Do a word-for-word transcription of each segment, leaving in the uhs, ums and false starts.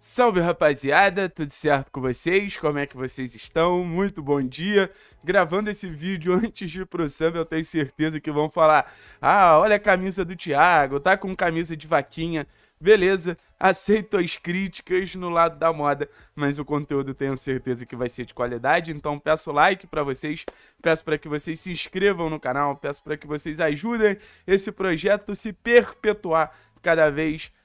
Salve, rapaziada, tudo certo com vocês? Como é que vocês estão? Muito bom dia. Gravando esse vídeo antes de ir pro samba, eu tenho certeza que vão falar: ah, olha a camisa do Thiago, tá com camisa de vaquinha. Beleza, aceito as críticas no lado da moda, mas o conteúdo tenho certeza que vai ser de qualidade, então peço like pra vocês, peço para que vocês se inscrevam no canal, peço para que vocês ajudem esse projeto se perpetuar cada vez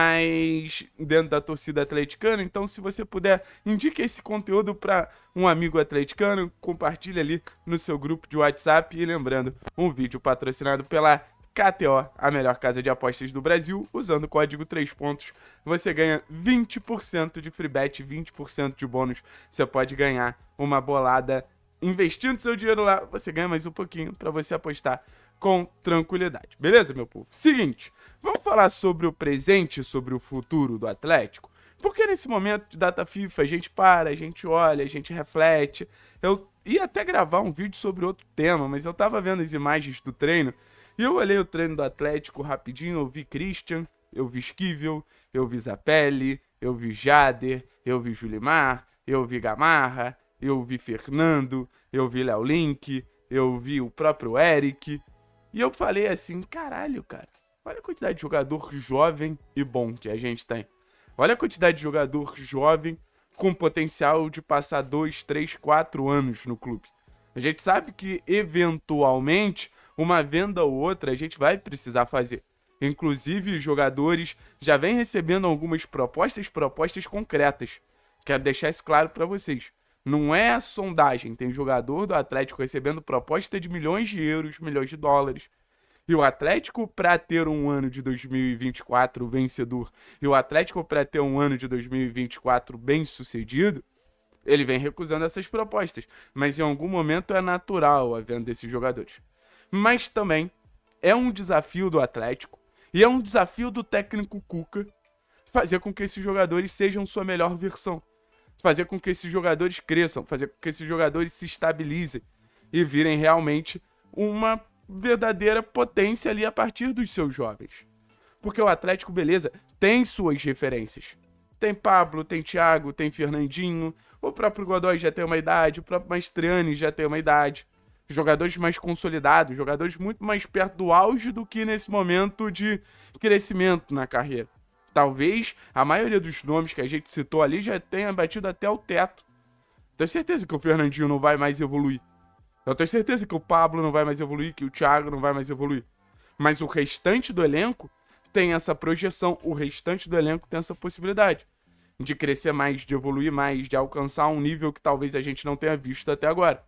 mais dentro da torcida atleticana. Então, se você puder, indique esse conteúdo para um amigo atleticano, compartilhe ali no seu grupo de WhatsApp. E lembrando, um vídeo patrocinado pela K T O, a melhor casa de apostas do Brasil. Usando o código três pontos, você ganha vinte por cento de free bet, vinte por cento de bônus. Você pode ganhar uma bolada investindo seu dinheiro lá, você ganha mais um pouquinho para você apostar com tranquilidade. Beleza, meu povo? Seguinte, vamos falar sobre o presente, sobre o futuro do Atlético? Porque nesse momento de data FIFA a gente para, a gente olha, a gente reflete. Eu ia até gravar um vídeo sobre outro tema, mas eu tava vendo as imagens do treino e eu olhei o treino do Atlético rapidinho, eu vi Christian, eu vi Esquivel, eu vi Zapelli, eu vi Jader, eu vi Julimar, eu vi Gamarra, eu vi Fernando, eu vi Léo Link, eu vi o próprio Eric. E eu falei assim, caralho, cara, olha a quantidade de jogador jovem e bom que a gente tem. Olha a quantidade de jogador jovem com potencial de passar dois, três, quatro anos no clube. A gente sabe que, eventualmente, uma venda ou outra a gente vai precisar fazer. Inclusive, jogadores já vêm recebendo algumas propostas, propostas concretas. Quero deixar isso claro para vocês. Não é a sondagem, tem jogador do Atlético recebendo proposta de milhões de euros, milhões de dólares. E o Atlético, para ter um ano de dois mil e vinte e quatro vencedor, e o Atlético, para ter um ano de dois mil e vinte e quatro bem sucedido, ele vem recusando essas propostas. Mas em algum momento é natural a venda desses jogadores. Mas também é um desafio do Atlético, e é um desafio do técnico Cuca, fazer com que esses jogadores sejam sua melhor versão. Fazer com que esses jogadores cresçam, fazer com que esses jogadores se estabilizem e virem realmente uma verdadeira potência ali a partir dos seus jovens. Porque o Atlético, beleza, tem suas referências. Tem Pablo, tem Thiago, tem Fernandinho, o próprio Godoy já tem uma idade, o próprio Mastriani já tem uma idade. Jogadores mais consolidados, jogadores muito mais perto do auge do que nesse momento de crescimento na carreira. Talvez a maioria dos nomes que a gente citou ali já tenha batido até o teto. Tenho certeza que o Fernandinho não vai mais evoluir. Eu tenho certeza que o Pablo não vai mais evoluir, que o Thiago não vai mais evoluir. Mas o restante do elenco tem essa projeção, o restante do elenco tem essa possibilidade de crescer mais, de evoluir mais, de alcançar um nível que talvez a gente não tenha visto até agora.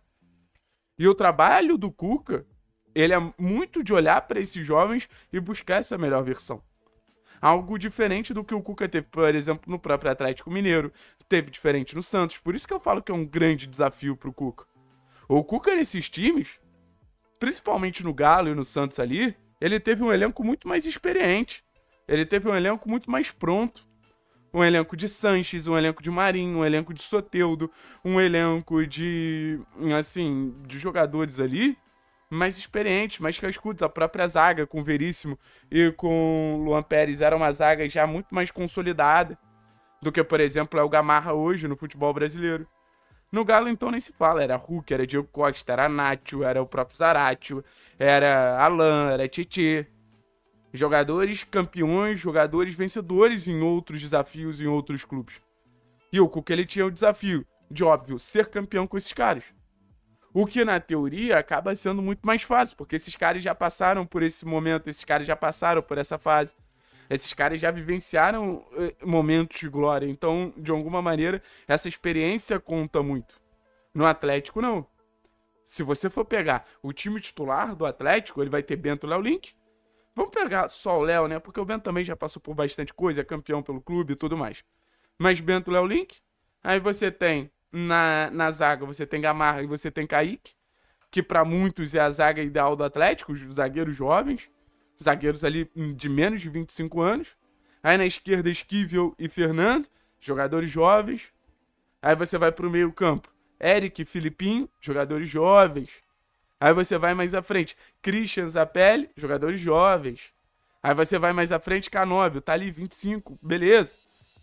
E o trabalho do Cuca, ele é muito de olhar para esses jovens e buscar essa melhor versão. Algo diferente do que o Cuca teve, por exemplo, no próprio Atlético Mineiro, teve diferente no Santos. Por isso que eu falo que é um grande desafio pro Cuca. O Cuca nesses times, principalmente no Galo e no Santos ali, ele teve um elenco muito mais experiente. Ele teve um elenco muito mais pronto. Um elenco de Sanches, um elenco de Marinho, um elenco de Soteldo, um elenco de, assim, de jogadores ali mais experientes, mais cascudos. A própria zaga com Veríssimo e com Luan Pérez era uma zaga já muito mais consolidada do que, por exemplo, é o Gamarra hoje no futebol brasileiro. No Galo, então, nem se fala. Era Hulk, era Diego Costa, era Nacho, era o próprio Zaratio, era Alan, era Tietê. Jogadores campeões, jogadores vencedores em outros desafios, em outros clubes. E o Cuca, ele tinha o desafio de, óbvio, ser campeão com esses caras. O que, na teoria, acaba sendo muito mais fácil, porque esses caras já passaram por esse momento, esses caras já passaram por essa fase. Esses caras já vivenciaram eh, momentos de glória. Então, de alguma maneira, essa experiência conta muito. No Atlético, não. Se você for pegar o time titular do Atlético, ele vai ter Bento, Léo Link. Vamos pegar só o Léo, né? Porque o Bento também já passou por bastante coisa, é campeão pelo clube e tudo mais. Mas Bento, Léo Link. Aí você tem... Na, na zaga você tem Gamarra e você tem Kaique, que para muitos é a zaga ideal do Atlético, os zagueiros jovens, zagueiros ali de menos de vinte e cinco anos. Aí na esquerda Esquivel e Fernando, jogadores jovens. Aí você vai para o meio campo, Eric e Filipinho, jogadores jovens. Aí você vai mais à frente, Christian, Zapelli, jogadores jovens. Aí você vai mais à frente, Canóbio, tá ali vinte e cinco, beleza.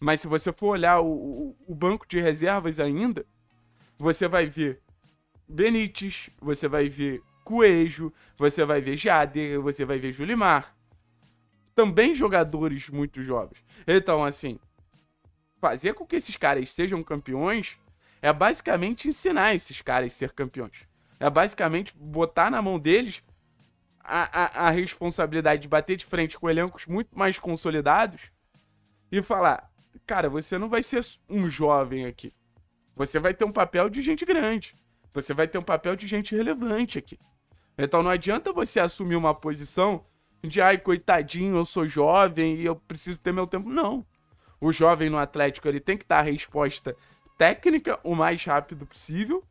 Mas se você for olhar o, o, o banco de reservas ainda, você vai ver Benítez, você vai ver Coelho, você vai ver Jader, você vai ver Julimar. Também jogadores muito jovens. Então, assim, fazer com que esses caras sejam campeões é basicamente ensinar esses caras a ser campeões. É basicamente botar na mão deles a, a, a responsabilidade de bater de frente com elencos muito mais consolidados e falar, cara, você não vai ser um jovem aqui. Você vai ter um papel de gente grande. Você vai ter um papel de gente relevante aqui. Então não adianta você assumir uma posição de, ai, coitadinho, eu sou jovem e eu preciso ter meu tempo. Não. O jovem no Atlético, ele tem que dar a resposta técnica o mais rápido possível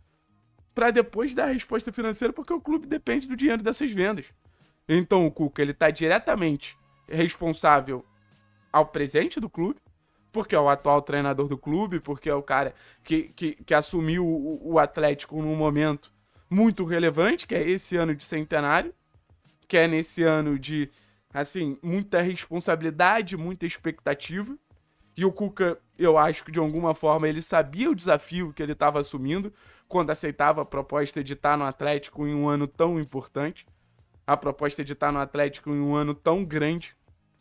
para depois dar a resposta financeira, porque o clube depende do dinheiro dessas vendas. Então o Cuca, ele tá diretamente responsável ao presente do clube, porque é o atual treinador do clube, porque é o cara que, que, que assumiu o, o Atlético num momento muito relevante, que é esse ano de centenário, que é nesse ano de, assim, muita responsabilidade, muita expectativa. E o Cuca, eu acho que de alguma forma ele sabia o desafio que ele estava assumindo quando aceitava a proposta de estar no Atlético em um ano tão importante, a proposta de estar no Atlético em um ano tão grande.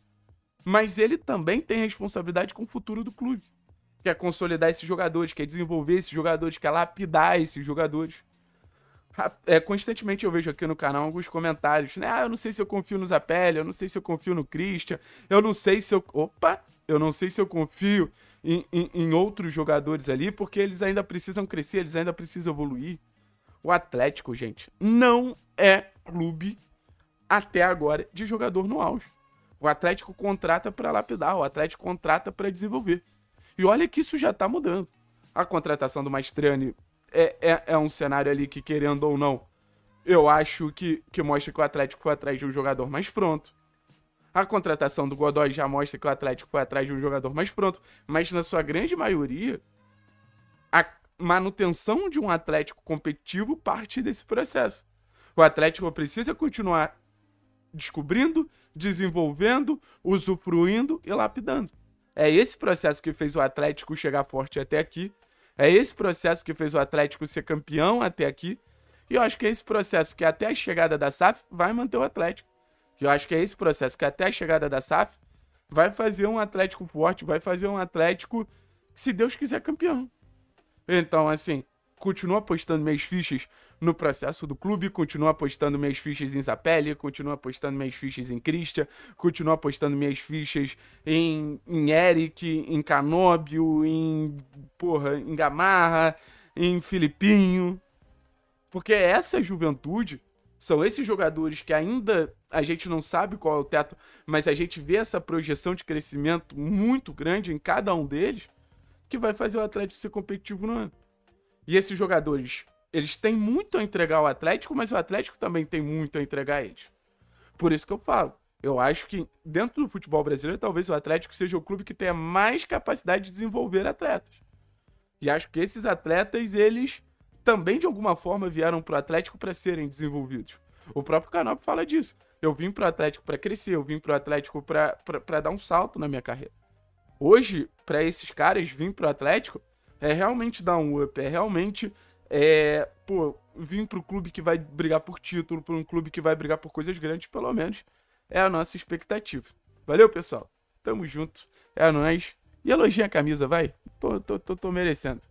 Mas ele também tem responsabilidade com o futuro do clube, que é consolidar esses jogadores, que é desenvolver esses jogadores, que é lapidar esses jogadores. É, constantemente eu vejo aqui no canal alguns comentários, né? Ah, eu não sei se eu confio no Zapelli, eu não sei se eu confio no Christian, eu não sei se eu... Opa! Eu não sei se eu confio em, em, em outros jogadores ali, porque eles ainda precisam crescer, eles ainda precisam evoluir. O Atlético, gente, não é clube até agora de jogador no auge. O Atlético contrata para lapidar, o Atlético contrata para desenvolver. E olha que isso já tá mudando. A contratação do Mastriani é, é, é um cenário ali que, querendo ou não, eu acho que, que mostra que o Atlético foi atrás de um jogador mais pronto. A contratação do Godoy já mostra que o Atlético foi atrás de um jogador mais pronto. Mas, na sua grande maioria, a manutenção de um Atlético competitivo parte desse processo. O Atlético precisa continuar descobrindo, desenvolvendo, usufruindo e lapidando. É esse processo que fez o Atlético chegar forte até aqui. É esse processo que fez o Atlético ser campeão até aqui. E eu acho que é esse processo que até a chegada da S A F vai manter o Atlético. Eu acho que é esse processo que até a chegada da S A F vai fazer um Atlético forte, vai fazer um Atlético, se Deus quiser, campeão. Então, assim, continuo apostando minhas fichas no processo do clube, continuo apostando minhas fichas em Zapelli, continuo apostando minhas fichas em Christian, continuo apostando minhas fichas em, em Eric, em Canóbio, em, porra, em Gamarra, em Filipinho. Porque essa juventude, são esses jogadores que ainda a gente não sabe qual é o teto, mas a gente vê essa projeção de crescimento muito grande em cada um deles, que vai fazer o Atlético ser competitivo no ano. E esses jogadores, eles têm muito a entregar ao Atlético, mas o Atlético também tem muito a entregar a eles. Por isso que eu falo, eu acho que dentro do futebol brasileiro, talvez o Atlético seja o clube que tenha mais capacidade de desenvolver atletas. E acho que esses atletas, eles também de alguma forma vieram para o Atlético para serem desenvolvidos. O próprio Canóbio fala disso. Eu vim para o Atlético para crescer, eu vim para o Atlético para dar um salto na minha carreira. Hoje, para esses caras, vir para o Atlético é realmente dar um up, é realmente é, pô, vir para o clube que vai brigar por título, para um clube que vai brigar por coisas grandes, pelo menos é a nossa expectativa. Valeu, pessoal. Tamo junto. É nóis. E elogia a camisa, vai. Tô, tô, tô, tô merecendo.